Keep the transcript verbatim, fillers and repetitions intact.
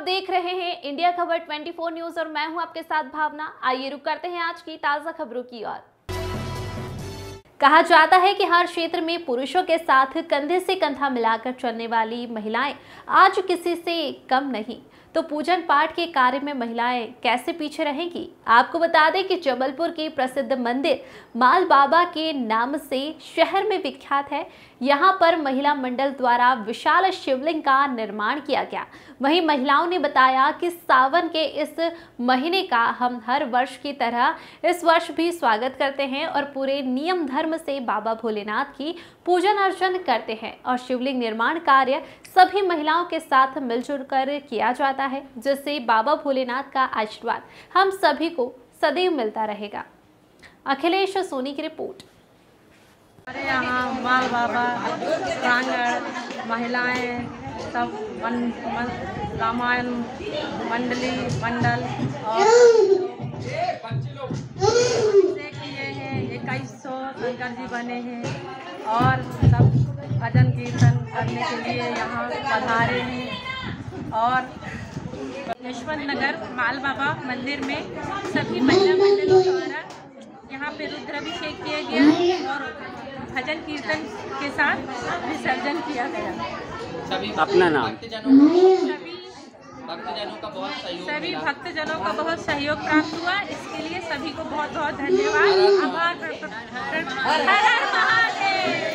देख रहे हैं इंडिया खबर चौबीस न्यूज और मैं हूं आपके साथ भावना। आइए रुक करते हैं आज की ताजा खबरों की ओर। कहा जाता है कि हर क्षेत्र में पुरुषों के साथ कंधे से कंधा मिलाकर चलने वाली महिलाएं आज किसी से कम नहीं, तो पूजन पाठ के कार्य में महिलाएं कैसे पीछे रहेंगी। आपको बता दें कि जबलपुर के प्रसिद्ध मंदिर माल बाबा के नाम से शहर में विख्यात है। यहां पर महिला मंडल द्वारा विशाल शिवलिंग का निर्माण किया गया। वहीं महिलाओं ने बताया कि सावन के इस महीने का हम हर वर्ष की तरह इस वर्ष भी स्वागत करते हैं और पूरे नियम धर्म से बाबा भोलेनाथ की पूजन अर्चन करते हैं और शिवलिंग निर्माण कार्य सभी महिलाओं के साथ मिलजुल कर किया जाता है, जिससे बाबा भोलेनाथ का आशीर्वाद हम सभी को सदैव मिलता रहेगा। अखिलेश सोनी की रिपोर्ट। हमारे यहाँ माल बाबा प्रांगण महिलाएं सब मन, मन, रामायण मंडली मंडल और से किए हैं। इक्कीस सौ शंकर जी बने हैं और सब भजन कीर्तन करने के लिए यहाँ पधारे हैं। और यशवंत नगर माल बाबा मंदिर में सभी महिला मंडलों द्वारा यहाँ पे रुद्राभिषेक किया गया और भजन कीर्तन के साथ विसर्जन किया गया। सभी अपना नाम सभी भक्तजनों का बहुत सहयोग सभी भक्तजनों का बहुत सहयोग प्राप्त हुआ। इसके लिए सभी को बहुत बहुत धन्यवाद। आभार।